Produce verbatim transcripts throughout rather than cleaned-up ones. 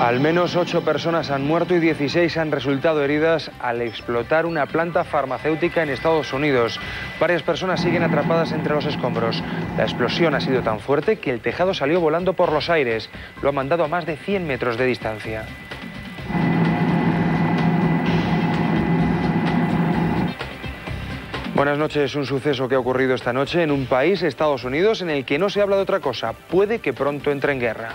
Al menos ocho personas han muerto y dieciséis han resultado heridas al explotar una planta farmacéutica en Estados Unidos. Varias personas siguen atrapadas entre los escombros. La explosión ha sido tan fuerte que el tejado salió volando por los aires. Lo ha mandado a más de cien metros de distancia. Buenas noches. Un suceso que ha ocurrido esta noche en un país, Estados Unidos, en el que no se habla de otra cosa. Puede que pronto entre en guerra.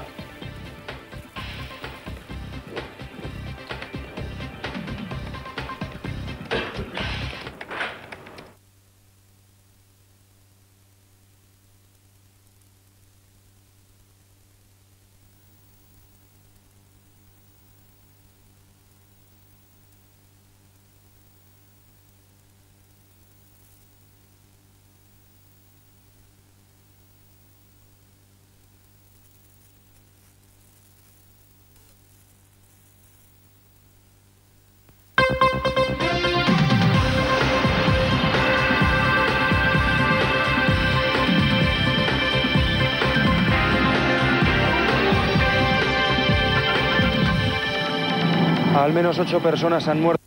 Al menos ocho personas han muerto.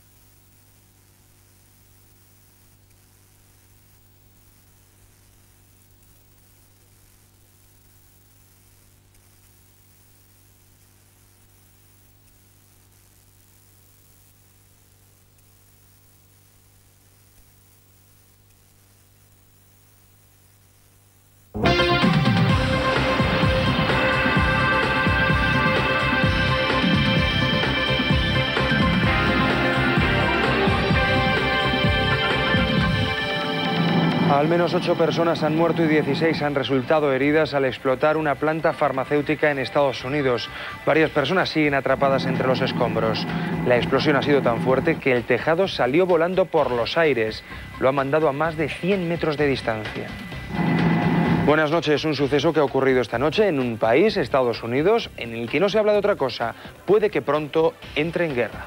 Al menos ocho personas han muerto y dieciséis han resultado heridas al explotar una planta farmacéutica en Estados Unidos. Varias personas siguen atrapadas entre los escombros. La explosión ha sido tan fuerte que el tejado salió volando por los aires. Lo ha mandado a más de cien metros de distancia. Buenas noches. Un suceso que ha ocurrido esta noche en un país, Estados Unidos, en el que no se habla de otra cosa. Puede que pronto entre en guerra.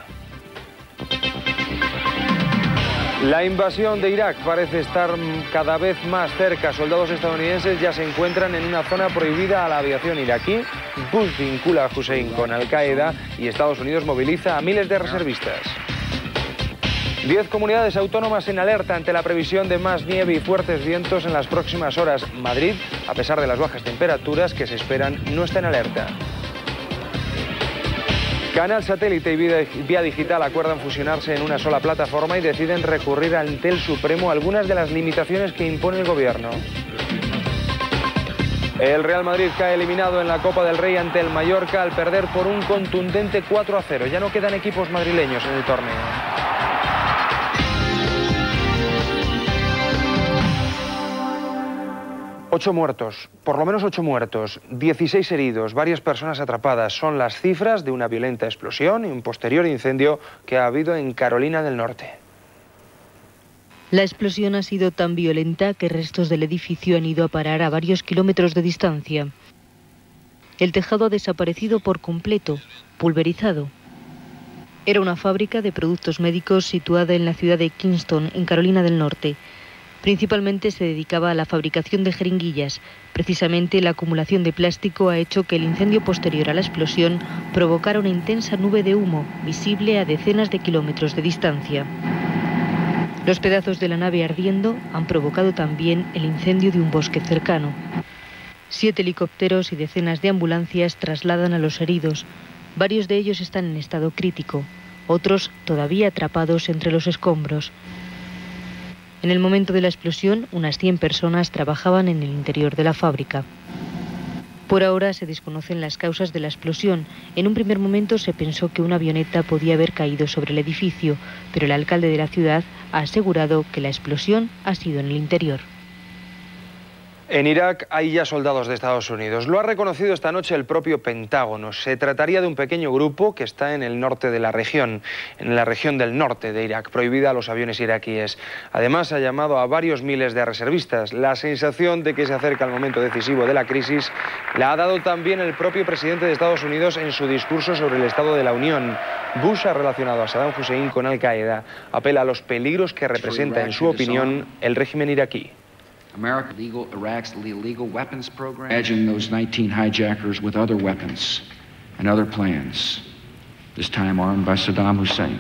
La invasión de Irak parece estar cada vez más cerca. Soldados estadounidenses ya se encuentran en una zona prohibida a la aviación iraquí. Bush vincula a Hussein con Al-Qaeda y Estados Unidos moviliza a miles de reservistas. Diez comunidades autónomas en alerta ante la previsión de más nieve y fuertes vientos en las próximas horas. Madrid, a pesar de las bajas temperaturas que se esperan, no está en alerta. Canal Satélite y Vía Digital acuerdan fusionarse en una sola plataforma y deciden recurrir ante el Supremo algunas de las limitaciones que impone el gobierno. El Real Madrid cae eliminado en la Copa del Rey ante el Mallorca al perder por un contundente cuatro a cero. Ya no quedan equipos madrileños en el torneo. Ocho muertos, por lo menos ocho muertos, dieciséis heridos, varias personas atrapadas. Son las cifras de una violenta explosión y un posterior incendio que ha habido en Carolina del Norte. La explosión ha sido tan violenta que restos del edificio han ido a parar a varios kilómetros de distancia. El tejado ha desaparecido por completo, pulverizado. Era una fábrica de productos médicos situada en la ciudad de Kingston, en Carolina del Norte. Principalmente se dedicaba a la fabricación de jeringuillas. Precisamente la acumulación de plástico ha hecho que el incendio posterior a la explosión provocara una intensa nube de humo, visible a decenas de kilómetros de distancia. Los pedazos de la nave ardiendo han provocado también el incendio de un bosque cercano. Siete helicópteros y decenas de ambulancias trasladan a los heridos. Varios de ellos están en estado crítico, otros todavía atrapados entre los escombros. En el momento de la explosión, unas cien personas trabajaban en el interior de la fábrica. Por ahora se desconocen las causas de la explosión. En un primer momento se pensó que una avioneta podía haber caído sobre el edificio, pero el alcalde de la ciudad ha asegurado que la explosión ha sido en el interior. En Irak hay ya soldados de Estados Unidos. Lo ha reconocido esta noche el propio Pentágono. Se trataría de un pequeño grupo que está en el norte de la región, en la región del norte de Irak, prohibida a los aviones iraquíes. Además, ha llamado a varios miles de reservistas. La sensación de que se acerca el momento decisivo de la crisis la ha dado también el propio presidente de Estados Unidos en su discurso sobre el Estado de la Unión. Bush ha relacionado a Saddam Hussein con Al-Qaeda. Apela a los peligros que representa, en su opinión, el régimen iraquí. America, legal, Iraq's illegal weapons program. Imagine those nineteen hijackers with other weapons. and other plans, this time armed by Saddam Hussein.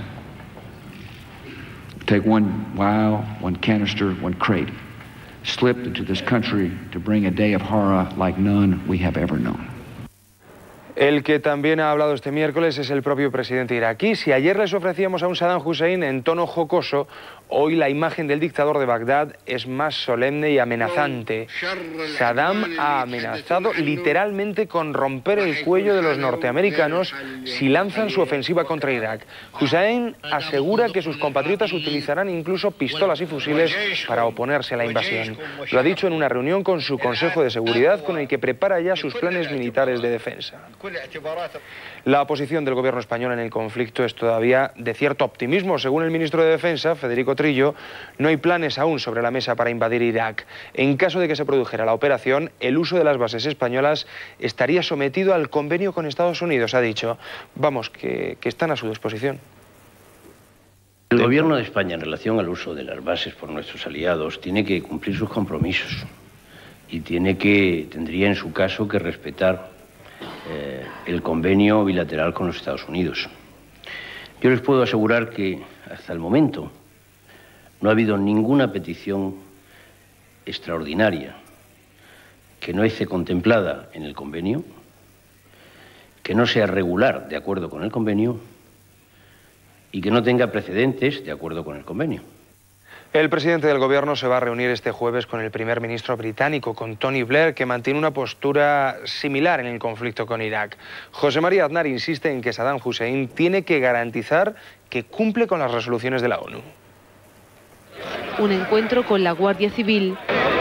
Take one vial, one canister, one crate, slipped into this country to bring a day of horror like none we have ever known. El que también ha hablado este miércoles es el propio presidente iraquí. Si ayer les ofrecíamos a un Saddam Hussein en tono jocoso, hoy la imagen del dictador de Bagdad es más solemne y amenazante. Saddam ha amenazado literalmente con romper el cuello de los norteamericanos si lanzan su ofensiva contra Irak. Hussein asegura que sus compatriotas utilizarán incluso pistolas y fusiles para oponerse a la invasión. Lo ha dicho en una reunión con su Consejo de Seguridad, con el que prepara ya sus planes militares de defensa. La posición del gobierno español en el conflicto es todavía de cierto optimismo. Según el ministro de Defensa, Federico Trillo, no hay planes aún sobre la mesa para invadir Irak. En caso de que se produjera la operación, el uso de las bases españolas estaría sometido al convenio con Estados Unidos, ha dicho. Vamos, que, que están a su disposición. El gobierno de España, en relación al uso de las bases por nuestros aliados, tiene que cumplir sus compromisos y tiene que, tendría en su caso que respetar Eh, el convenio bilateral con los Estados Unidos. Yo les puedo asegurar que hasta el momento no ha habido ninguna petición extraordinaria que no esté contemplada en el convenio, que no sea regular de acuerdo con el convenio y que no tenga precedentes de acuerdo con el convenio. El presidente del gobierno se va a reunir este jueves con el primer ministro británico, con Tony Blair, que mantiene una postura similar en el conflicto con Irak. José María Aznar insiste en que Saddam Hussein tiene que garantizar que cumple con las resoluciones de la ONU. Un encuentro con la Guardia Civil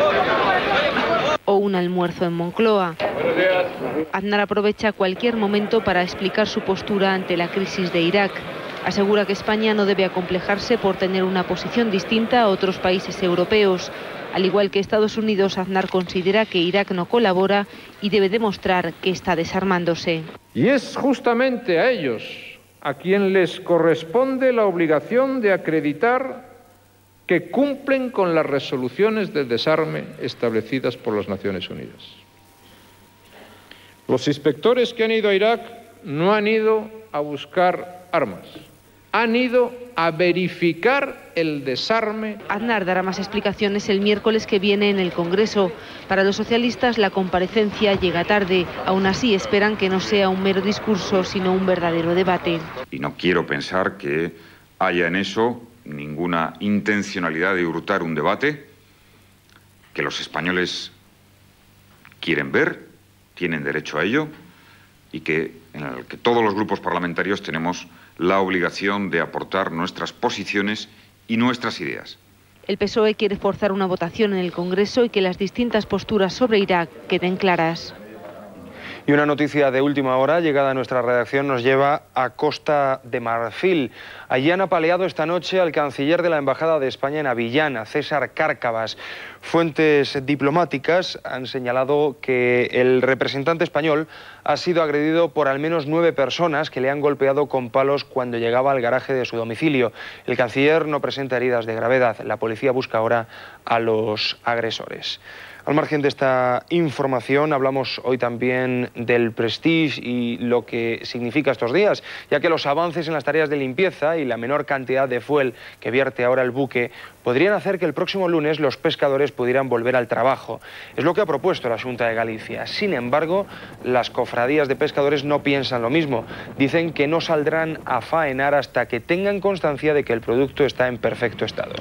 o un almuerzo en Moncloa. Aznar aprovecha cualquier momento para explicar su postura ante la crisis de Irak. Asegura que España no debe acomplejarse por tener una posición distinta a otros países europeos. Al igual que Estados Unidos, Aznar considera que Irak no colabora y debe demostrar que está desarmándose. Y es justamente a ellos a quien les corresponde la obligación de acreditar que cumplen con las resoluciones del desarme establecidas por las Naciones Unidas. Los inspectores que han ido a Irak no han ido a buscar armas. Han ido a verificar el desarme. Aznar dará más explicaciones el miércoles que viene en el Congreso. Para los socialistas la comparecencia llega tarde. Aún así esperan que no sea un mero discurso, sino un verdadero debate. Y no quiero pensar que haya en eso ninguna intencionalidad de hurtar un debate que los españoles quieren ver, tienen derecho a ello, y que, en el que todos los grupos parlamentarios tenemos la obligación de aportar nuestras posiciones y nuestras ideas. El P S O E quiere forzar una votación en el Congreso y que las distintas posturas sobre Irak queden claras. Y una noticia de última hora, llegada a nuestra redacción, nos lleva a Costa de Marfil. Allí han apaleado esta noche al canciller de la Embajada de España en Abiyán, a César Cárcavas. Fuentes diplomáticas han señalado que el representante español ha sido agredido por al menos nueve personas que le han golpeado con palos cuando llegaba al garaje de su domicilio. El canciller no presenta heridas de gravedad. La policía busca ahora a los agresores. Al margen de esta información, hablamos hoy también del Prestige y lo que significa estos días, ya que los avances en las tareas de limpieza y la menor cantidad de fuel que vierte ahora el buque podrían hacer que el próximo lunes los pescadores pudieran volver al trabajo. Es lo que ha propuesto la Xunta de Galicia. Sin embargo, las cofradías de pescadores no piensan lo mismo. Dicen que no saldrán a faenar hasta que tengan constancia de que el producto está en perfecto estado.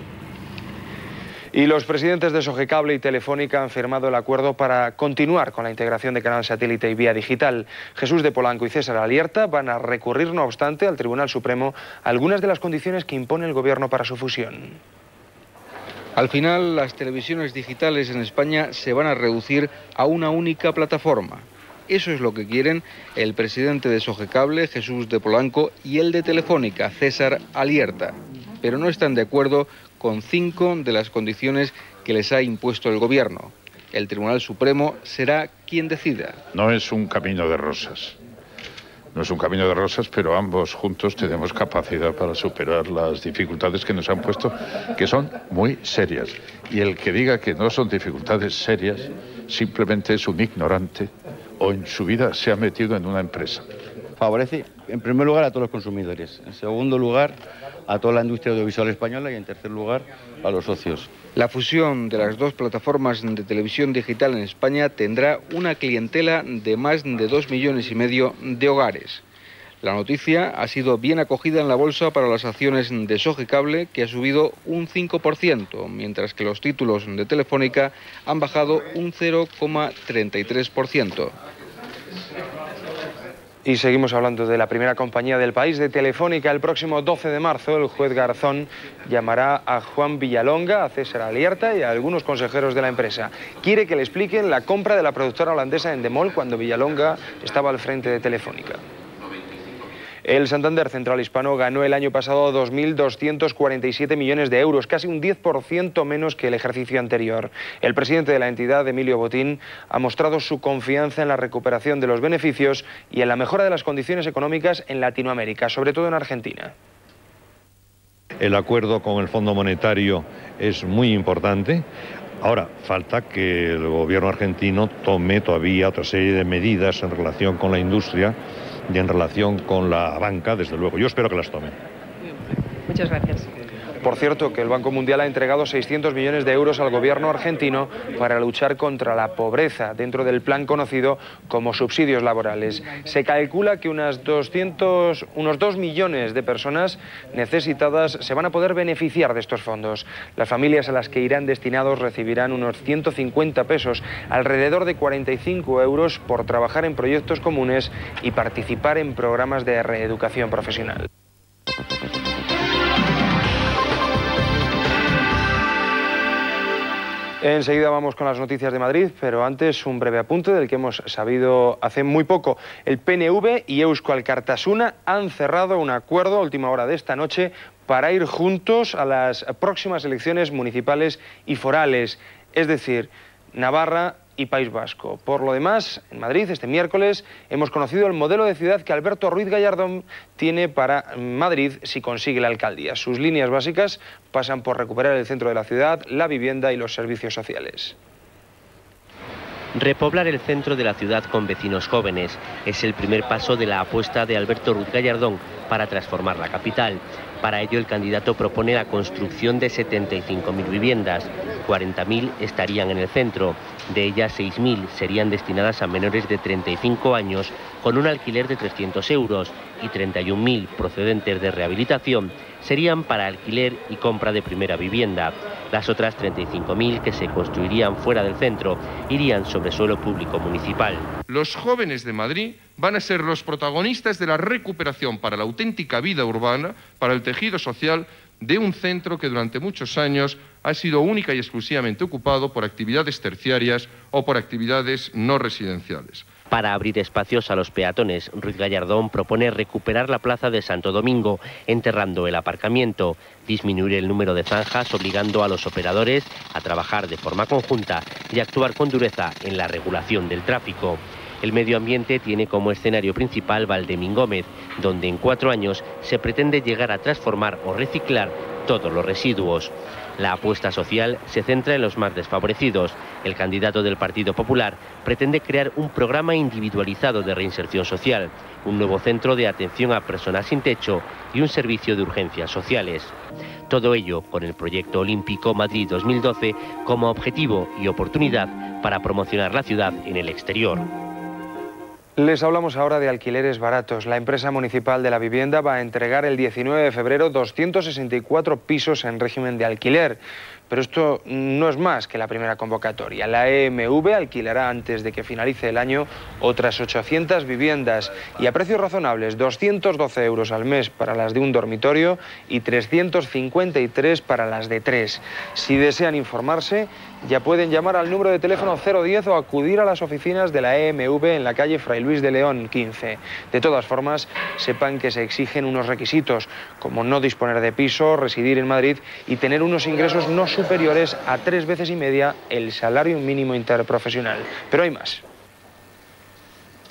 Y los presidentes de Sogecable y Telefónica han firmado el acuerdo para continuar con la integración de canal satélite y vía digital. Jesús de Polanco y César Alierta van a recurrir, no obstante, al Tribunal Supremo algunas de las condiciones que impone el Gobierno para su fusión. Al final, las televisiones digitales en España se van a reducir a una única plataforma. Eso es lo que quieren el presidente de Sogecable, Jesús de Polanco, y el de Telefónica, César Alierta. Pero no están de acuerdo con cinco de las condiciones que les ha impuesto el Gobierno. El Tribunal Supremo será quien decida. No es un camino de rosas. No es un camino de rosas, pero ambos juntos tenemos capacidad para superar las dificultades que nos han puesto, que son muy serias. Y el que diga que no son dificultades serias, simplemente es un ignorante o en su vida se ha metido en una empresa. favorece, en primer lugar, a todos los consumidores, en segundo lugar, a toda la industria audiovisual española y, en tercer lugar, a los socios. La fusión de las dos plataformas de televisión digital en España tendrá una clientela de más de dos millones y medio de hogares. La noticia ha sido bien acogida en la bolsa para las acciones de Sogecable, que ha subido un cinco por ciento, mientras que los títulos de Telefónica han bajado un cero coma treinta y tres por ciento. Y seguimos hablando de la primera compañía del país, de Telefónica. El próximo doce de marzo, el juez Garzón llamará a Juan Villalonga, a César Alierta y a algunos consejeros de la empresa. Quiere que le expliquen la compra de la productora holandesa Endemol cuando Villalonga estaba al frente de Telefónica. El Santander Central Hispano ganó el año pasado dos mil doscientos cuarenta y siete millones de euros, casi un diez por ciento menos que el ejercicio anterior. El presidente de la entidad, Emilio Botín, ha mostrado su confianza en la recuperación de los beneficios y en la mejora de las condiciones económicas en Latinoamérica, sobre todo en Argentina. El acuerdo con el Fondo Monetario es muy importante. Ahora, falta que el gobierno argentino tome todavía otra serie de medidas en relación con la industria y en relación con la banca, desde luego. Yo espero que las tomen. Muchas gracias. Por cierto, que el Banco Mundial ha entregado seiscientos millones de euros al gobierno argentino para luchar contra la pobreza dentro del plan conocido como subsidios laborales. Se calcula que unas doscientos, unos dos millones de personas necesitadas se van a poder beneficiar de estos fondos. Las familias a las que irán destinados recibirán unos ciento cincuenta pesos, alrededor de cuarenta y cinco euros por trabajar en proyectos comunes y participar en programas de reeducación profesional. Enseguida vamos con las noticias de Madrid, pero antes un breve apunte del que hemos sabido hace muy poco. El P N V y Eusko Alkartasuna han cerrado un acuerdo a última hora de esta noche para ir juntos a las próximas elecciones municipales y forales, es decir, Navarra y País Vasco. Por lo demás, en Madrid, este miércoles, hemos conocido el modelo de ciudad que Alberto Ruiz Gallardón tiene para Madrid si consigue la alcaldía. Sus líneas básicas pasan por recuperar el centro de la ciudad, la vivienda y los servicios sociales. Repoblar el centro de la ciudad con vecinos jóvenes es el primer paso de la apuesta de Alberto Ruiz Gallardón para transformar la capital. Para ello, el candidato propone la construcción de setenta y cinco mil viviendas. cuarenta mil estarían en el centro. De ellas, seis mil serían destinadas a menores de treinta y cinco años con un alquiler de trescientos euros y treinta y un mil procedentes de rehabilitación serían para alquiler y compra de primera vivienda. Las otras treinta y cinco mil que se construirían fuera del centro irían sobre suelo público municipal. Los jóvenes de Madrid van a ser los protagonistas de la recuperación para la auténtica vida urbana, para el tejido social de un centro que durante muchos años ha sido única y exclusivamente ocupado por actividades terciarias o por actividades no residenciales. Para abrir espacios a los peatones, Ruiz Gallardón propone recuperar la plaza de Santo Domingo, enterrando el aparcamiento, disminuir el número de zanjas, obligando a los operadores a trabajar de forma conjunta y actuar con dureza en la regulación del tráfico. El medio ambiente tiene como escenario principal Valdemín Gómez, donde en cuatro años se pretende llegar a transformar o reciclar todos los residuos. La apuesta social se centra en los más desfavorecidos. El candidato del Partido Popular pretende crear un programa individualizado de reinserción social, un nuevo centro de atención a personas sin techo y un servicio de urgencias sociales. Todo ello con el proyecto olímpico Madrid dos mil doce como objetivo y oportunidad para promocionar la ciudad en el exterior. Les hablamos ahora de alquileres baratos. La empresa municipal de la vivienda va a entregar el diecinueve de febrero doscientos sesenta y cuatro pisos en régimen de alquiler. Pero esto no es más que la primera convocatoria. La E M V alquilará antes de que finalice el año otras ochocientas viviendas y a precios razonables, doscientos doce euros al mes para las de un dormitorio y trescientos cincuenta y tres para las de tres. Si desean informarse, ya pueden llamar al número de teléfono cero diez o acudir a las oficinas de la E M V en la calle Fray Luis de León quince. De todas formas, sepan que se exigen unos requisitos, como no disponer de piso, residir en Madrid y tener unos ingresos no superiores a tres veces y media el salario mínimo interprofesional. Pero hay más.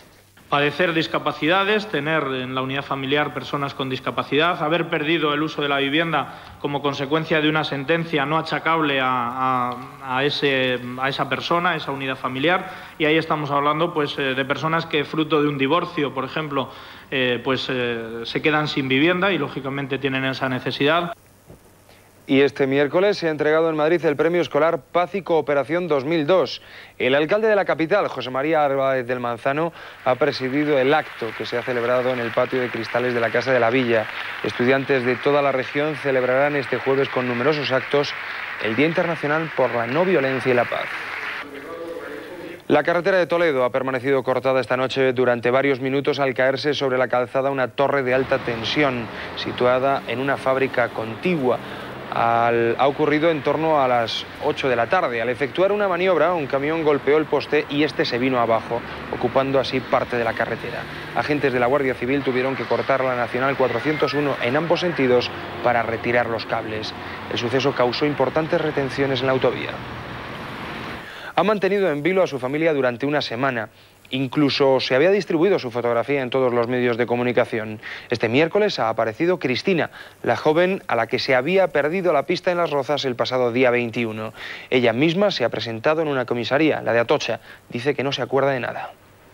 padecer discapacidades, tener en la unidad familiar personas con discapacidad, haber perdido el uso de la vivienda como consecuencia de una sentencia no achacable a, a, a, ese, a esa persona, a esa unidad familiar, y ahí estamos hablando pues, de personas que fruto de un divorcio, por ejemplo, eh, pues, eh, se quedan sin vivienda y lógicamente tienen esa necesidad. Y este miércoles se ha entregado en Madrid el Premio Escolar Paz y Cooperación dos mil dos. El alcalde de la capital, José María Álvarez del Manzano, ha presidido el acto que se ha celebrado en el patio de cristales de la Casa de la Villa. Estudiantes de toda la región celebrarán este jueves con numerosos actos el Día Internacional por la No Violencia y la Paz. La carretera de Toledo ha permanecido cortada esta noche durante varios minutos al caerse sobre la calzada una torre de alta tensión situada en una fábrica contigua. Al, ha ocurrido en torno a las ocho de la tarde. Al efectuar una maniobra, un camión golpeó el poste y este se vino abajo, ocupando así parte de la carretera. Agentes de la Guardia Civil tuvieron que cortar la Nacional cuatrocientos uno en ambos sentidos para retirar los cables. El suceso causó importantes retenciones en la autovía. Ha mantenido en vilo a su familia durante una semana. Incluso se había distribuido su fotografía en todos los medios de comunicación. Este miércoles ha aparecido Cristina, la joven a la que se había perdido la pista en Las Rozas el pasado día veintiuno. Ella misma se ha presentado en una comisaría, la de Atocha. Dice que no se acuerda de nada.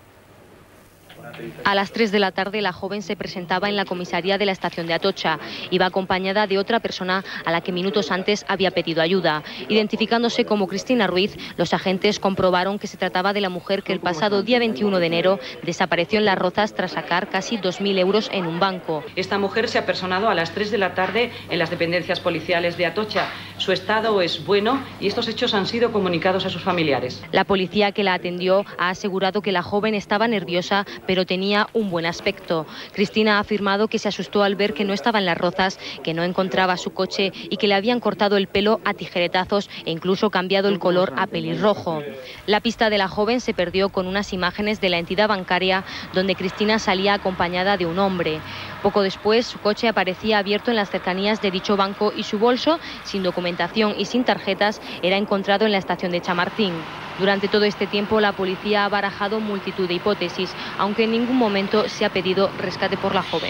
A las tres de la tarde la joven se presentaba en la comisaría de la estación de Atocha. Iba acompañada de otra persona a la que minutos antes había pedido ayuda. Identificándose como Cristina Ruiz, los agentes comprobaron que se trataba de la mujer que el pasado día veintiuno de enero desapareció en Las Rozas tras sacar casi dos mil euros en un banco. Esta mujer se ha personado a las tres de la tarde en las dependencias policiales de Atocha. Su estado es bueno y estos hechos han sido comunicados a sus familiares. La policía que la atendió ha asegurado que la joven estaba nerviosa, pero tenía un buen aspecto. Cristina ha afirmado que se asustó al ver que no estaba en Las Rozas, que no encontraba su coche y que le habían cortado el pelo a tijeretazos e incluso cambiado el color a pelirrojo. La pista de la joven se perdió con unas imágenes de la entidad bancaria donde Cristina salía acompañada de un hombre. Poco después, su coche aparecía abierto en las cercanías de dicho banco y su bolso, sin documentación y sin tarjetas, era encontrado en la estación de Chamartín. Durante todo este tiempo, la policía ha barajado multitud de hipótesis, aunque en ningún momento se ha pedido rescate por la joven.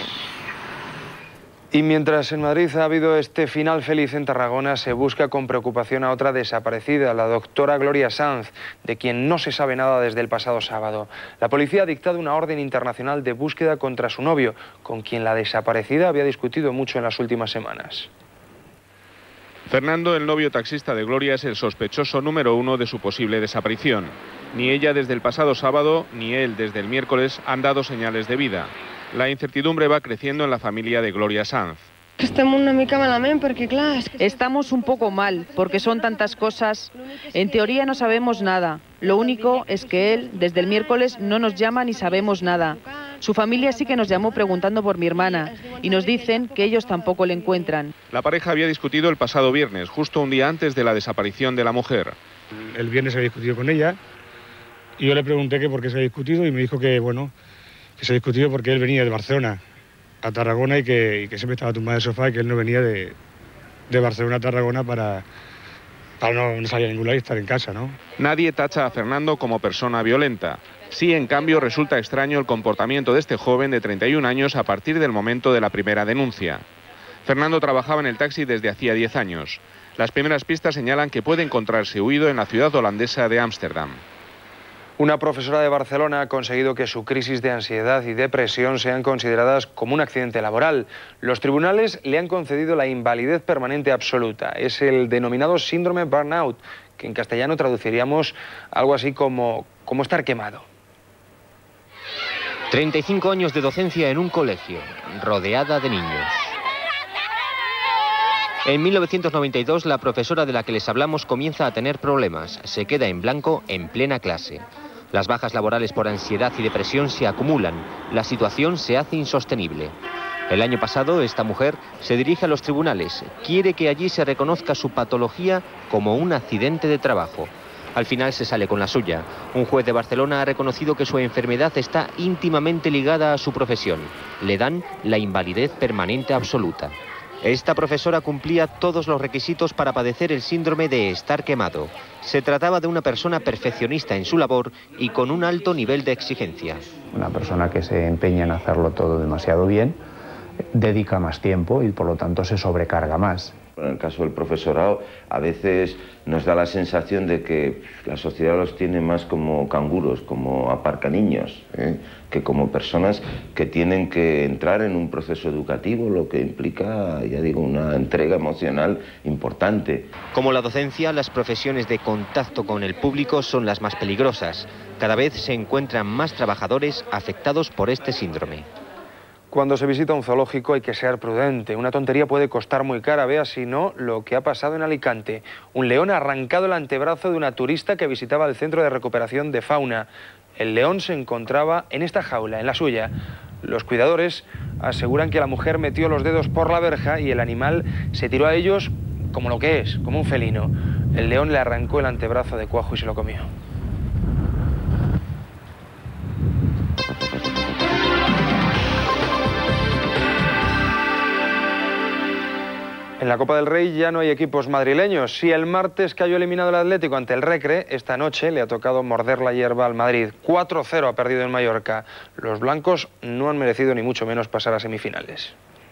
Y mientras en Madrid ha habido este final feliz, en Tarragona se busca con preocupación a otra desaparecida, la doctora Gloria Sanz, de quien no se sabe nada desde el pasado sábado. La policía ha dictado una orden internacional de búsqueda contra su novio, con quien la desaparecida había discutido mucho en las últimas semanas. Fernando, el novio taxista de Gloria, es el sospechoso número uno de su posible desaparición. Ni ella desde el pasado sábado, ni él desde el miércoles han dado señales de vida. La incertidumbre va creciendo en la familia de Gloria Sanz. Estamos una mica malament perquè clar... Es que... Estamos un poco mal porque son tantas cosas. En teoría no sabemos nada. Lo único es que él desde el miércoles no nos llama ni sabemos nada. Su familia sí que nos llamó preguntando por mi hermana y nos dicen que ellos tampoco le encuentran. La pareja había discutido el pasado viernes, justo un día antes de la desaparición de la mujer. El viernes había discutido con ella y yo le pregunté que por qué se había discutido y me dijo que, bueno, que se ha discutido porque él venía de Barcelona a Tarragona y que, y que siempre estaba tumbado en el sofá y que él no venía de, de Barcelona a Tarragona para, para no, no salir a ningún lado y estar en casa, ¿no? Nadie tacha a Fernando como persona violenta. Sí, en cambio, resulta extraño el comportamiento de este joven de treinta y un años a partir del momento de la primera denuncia. Fernando trabajaba en el taxi desde hacía diez años. Las primeras pistas señalan que puede encontrarse huido en la ciudad holandesa de Ámsterdam. Una profesora de Barcelona ha conseguido que su crisis de ansiedad y depresión sean consideradas como un accidente laboral. Los tribunales le han concedido la invalidez permanente absoluta. Es el denominado síndrome burnout, que en castellano traduciríamos algo así como, como estar quemado. treinta y cinco años de docencia en un colegio, rodeada de niños. En mil novecientos noventa y dos, la profesora de la que les hablamos comienza a tener problemas. Se queda en blanco en plena clase. Las bajas laborales por ansiedad y depresión se acumulan. La situación se hace insostenible. El año pasado, esta mujer se dirige a los tribunales. Quiere que allí se reconozca su patología como un accidente de trabajo. Al final se sale con la suya. Un juez de Barcelona ha reconocido que su enfermedad está íntimamente ligada a su profesión. Le dan la invalidez permanente absoluta. Esta profesora cumplía todos los requisitos para padecer el síndrome de estar quemado. Se trataba de una persona perfeccionista en su labor y con un alto nivel de exigencia. Una persona que se empeña en hacerlo todo demasiado bien, dedica más tiempo y por lo tanto se sobrecarga más. En el caso del profesorado, a veces nos da la sensación de que la sociedad los tiene más como canguros, como aparcaniños, ¿eh? que como personas que tienen que entrar en un proceso educativo, lo que implica, ya digo, una entrega emocional importante. Como la docencia, las profesiones de contacto con el público son las más peligrosas. Cada vez se encuentran más trabajadores afectados por este síndrome. Cuando se visita un zoológico hay que ser prudente. Una tontería puede costar muy cara. Vea si no lo que ha pasado en Alicante. Un león ha arrancado el antebrazo de una turista que visitaba el centro de recuperación de fauna. El león se encontraba en esta jaula, en la suya. Los cuidadores aseguran que la mujer metió los dedos por la verja y el animal se tiró a ellos como lo que es, como un felino. El león le arrancó el antebrazo de cuajo y se lo comió. En la Copa del Rey ya no hay equipos madrileños. Si el martes cayó eliminado el Atlético ante el Recre, esta noche le ha tocado morder la hierba al Madrid. cuatro cero ha perdido en Mallorca. Los blancos no han merecido ni mucho menos pasar a semifinales.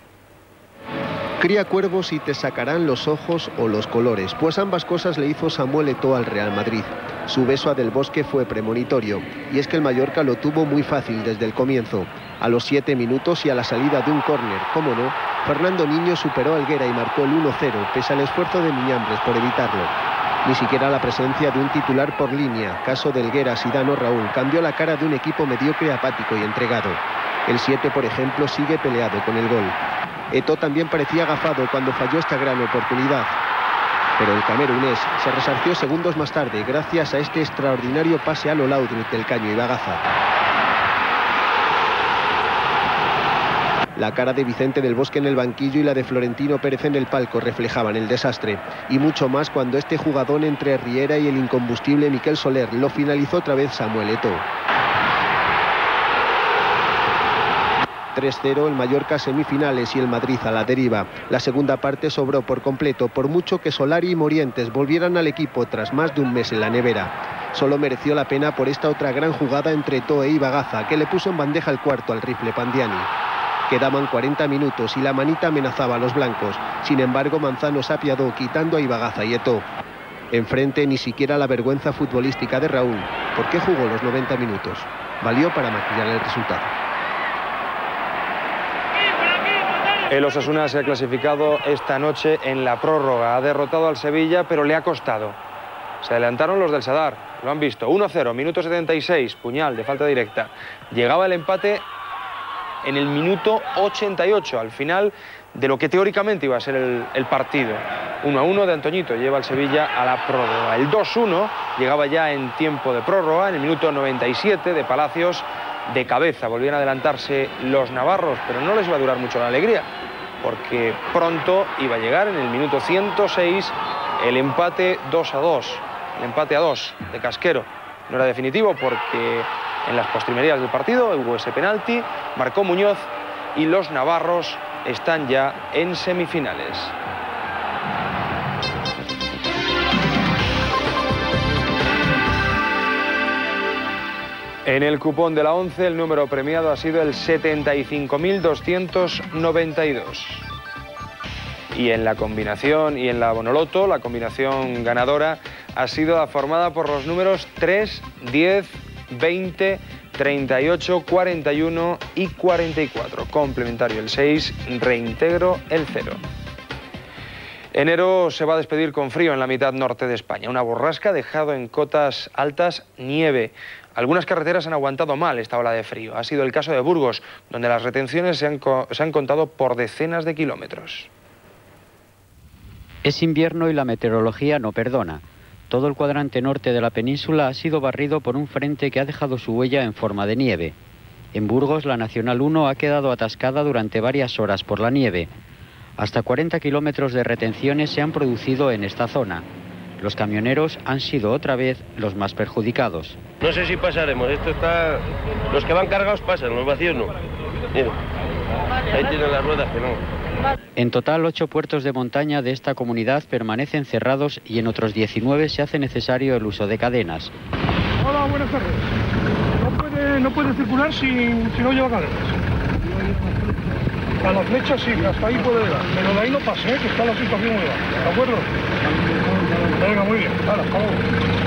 Cría cuervos y te sacarán los ojos o los colores, pues ambas cosas le hizo Samuel Eto'o al Real Madrid. Su beso a Del Bosque fue premonitorio, y es que el Mallorca lo tuvo muy fácil desde el comienzo. A los siete minutos y a la salida de un córner, cómo no, Fernando Niño superó a Helguera y marcó el uno cero, pese al esfuerzo de Miñambres por evitarlo. Ni siquiera la presencia de un titular por línea, caso de Helguera, Zidane o Raúl, cambió la cara de un equipo mediocre, apático y entregado. El siete, por ejemplo, sigue peleado con el gol. Eto'o también parecía agafado cuando falló esta gran oportunidad. Pero el camerunés se resarció segundos más tarde gracias a este extraordinario pase a lo Laudrup del Caño y Bagaza. La cara de Vicente del Bosque en el banquillo y la de Florentino Pérez en el palco reflejaban el desastre. Y mucho más cuando este jugadón entre Riera y el incombustible Miquel Soler lo finalizó otra vez Samuel Eto'o. tres cero, el Mallorca semifinales y el Madrid a la deriva. La segunda parte sobró por completo, por mucho que Solari y Morientes volvieran al equipo tras más de un mes en la nevera. Solo mereció la pena por esta otra gran jugada entre Eto'o e Ibagaza, que le puso en bandeja el cuarto al rifle Pandiani. Quedaban cuarenta minutos y la manita amenazaba a los blancos. Sin embargo, Manzano se apiadó quitando a Ibagaza y Eto'o. Enfrente ni siquiera la vergüenza futbolística de Raúl. ¿Por qué jugó los noventa minutos? Valió para maquillar el resultado. El Osasuna se ha clasificado esta noche en la prórroga. Ha derrotado al Sevilla, pero le ha costado. Se adelantaron los del Sadar, lo han visto. uno cero, minuto setenta y seis, puñal de falta directa. Llegaba el empate en el minuto ochenta y ocho, al final de lo que teóricamente iba a ser el, el partido. uno a uno de Antoñito lleva al Sevilla a la prórroga. El dos uno llegaba ya en tiempo de prórroga, en el minuto noventa y siete de Palacios. De cabeza volvían a adelantarse los navarros, pero no les iba a durar mucho la alegría, porque pronto iba a llegar en el minuto ciento seis el empate dos a dos, el empate a dos de Casquero. No era definitivo porque en las postrimerías del partido hubo ese penalti, marcó Muñoz y los navarros están ya en semifinales. En el cupón de la once, el número premiado ha sido el setenta y cinco mil doscientos noventa y dos. Y en la combinación y en la Bonoloto, la combinación ganadora ha sido la formada por los números tres, diez, veinte, treinta y ocho, cuarenta y uno y cuarenta y cuatro. Complementario el seis, reintegro el cero. Enero se va a despedir con frío en la mitad norte de España. Una borrasca ha dejado en cotas altas nieve. Algunas carreteras han aguantado mal esta ola de frío. Ha sido el caso de Burgos, donde las retenciones se han, se han contado por decenas de kilómetros. Es invierno y la meteorología no perdona. Todo el cuadrante norte de la península ha sido barrido por un frente que ha dejado su huella en forma de nieve. En Burgos, la Nacional uno ha quedado atascada durante varias horas por la nieve. Hasta cuarenta kilómetros de retenciones se han producido en esta zona. Los camioneros han sido otra vez los más perjudicados. No sé si pasaremos, esto está... Los que van cargados pasan, los vacíos no. Mira. Ahí tienen las ruedas que no. En total, ocho puertos de montaña de esta comunidad permanecen cerrados y en otros diecinueve se hace necesario el uso de cadenas. Hola, buenas tardes. No puede, no puede circular si, si no lleva cadenas. A las flechas sí, hasta ahí puede llegar. Pero de ahí no pase, ¿eh? Que está la situación muy baja. ¿De acuerdo? Venga, muy bien. Vale, hasta luego.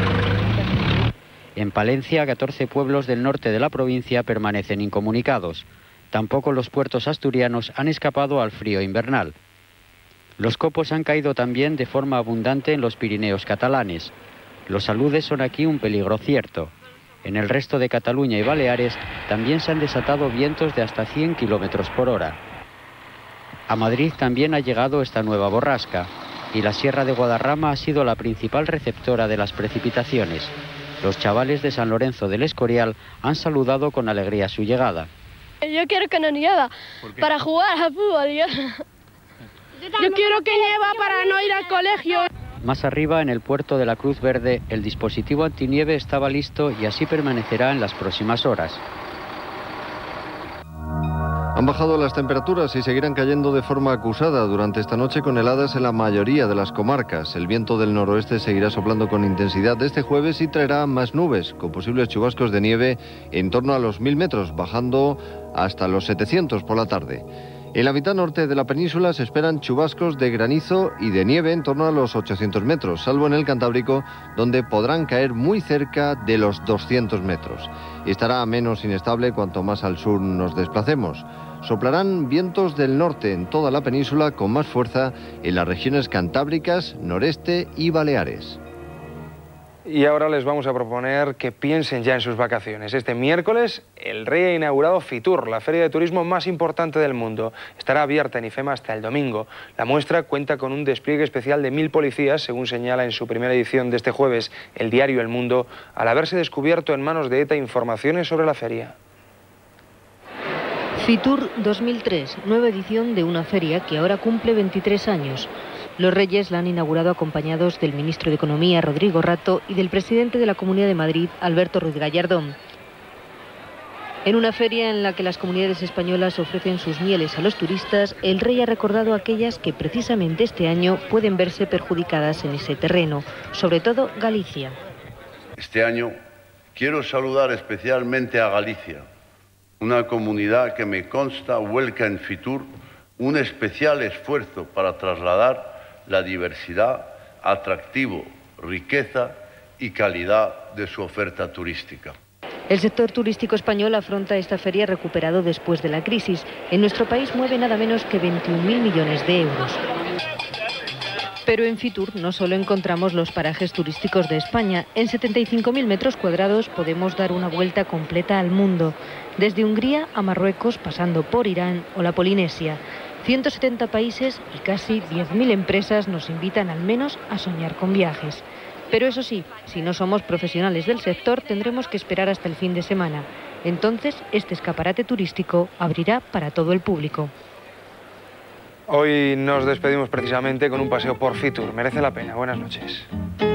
En Palencia, catorce pueblos del norte de la provincia permanecen incomunicados. Tampoco los puertos asturianos han escapado al frío invernal. Los copos han caído también de forma abundante en los Pirineos catalanes. Los aludes son aquí un peligro cierto. En el resto de Cataluña y Baleares también se han desatado vientos de hasta cien kilómetros por hora. A Madrid también ha llegado esta nueva borrasca y la Sierra de Guadarrama ha sido la principal receptora de las precipitaciones. Los chavales de San Lorenzo del Escorial han saludado con alegría su llegada. Yo quiero que no nieva para jugar al fútbol. Yo, yo quiero que nieva para no ir al colegio. Más arriba, en el puerto de la Cruz Verde, el dispositivo antinieve estaba listo y así permanecerá en las próximas horas. Han bajado las temperaturas y seguirán cayendo de forma acusada durante esta noche con heladas en la mayoría de las comarcas. El viento del noroeste seguirá soplando con intensidad este jueves y traerá más nubes, con posibles chubascos de nieve en torno a los mil metros, bajando hasta los setecientos por la tarde. En la mitad norte de la península se esperan chubascos de granizo y de nieve en torno a los ochocientos metros, salvo en el Cantábrico, donde podrán caer muy cerca de los doscientos metros. Estará menos inestable cuanto más al sur nos desplacemos. Soplarán vientos del norte en toda la península con más fuerza en las regiones cantábricas, noreste y Baleares. Y ahora les vamos a proponer que piensen ya en sus vacaciones. Este miércoles el Rey ha inaugurado Fitur, la feria de turismo más importante del mundo. Estará abierta en IFEMA hasta el domingo. La muestra cuenta con un despliegue especial de mil policías, según señala en su primera edición de este jueves el diario El Mundo, al haberse descubierto en manos de ETA informaciones sobre la feria. Fitur dos mil tres, nueva edición de una feria que ahora cumple veintitrés años. Los Reyes la han inaugurado acompañados del ministro de Economía, Rodrigo Rato, y del presidente de la Comunidad de Madrid, Alberto Ruiz Gallardón. En una feria en la que las comunidades españolas ofrecen sus mieles a los turistas, el Rey ha recordado aquellas que precisamente este año pueden verse perjudicadas en ese terreno, sobre todo Galicia. Este año quiero saludar especialmente a Galicia, una comunidad que me consta vuelca en Fitur un especial esfuerzo para trasladar la diversidad, atractivo, riqueza y calidad de su oferta turística. El sector turístico español afronta esta feria recuperado después de la crisis. En nuestro país mueve nada menos que veintiún mil millones de euros. Pero en Fitur no solo encontramos los parajes turísticos de España. En setenta y cinco mil metros cuadrados podemos dar una vuelta completa al mundo, desde Hungría a Marruecos, pasando por Irán o la Polinesia. ciento setenta países y casi diez mil empresas nos invitan al menos a soñar con viajes. Pero eso sí, si no somos profesionales del sector, tendremos que esperar hasta el fin de semana. Entonces, este escaparate turístico abrirá para todo el público. Hoy nos despedimos precisamente con un paseo por Fitur. Merece la pena. Buenas noches.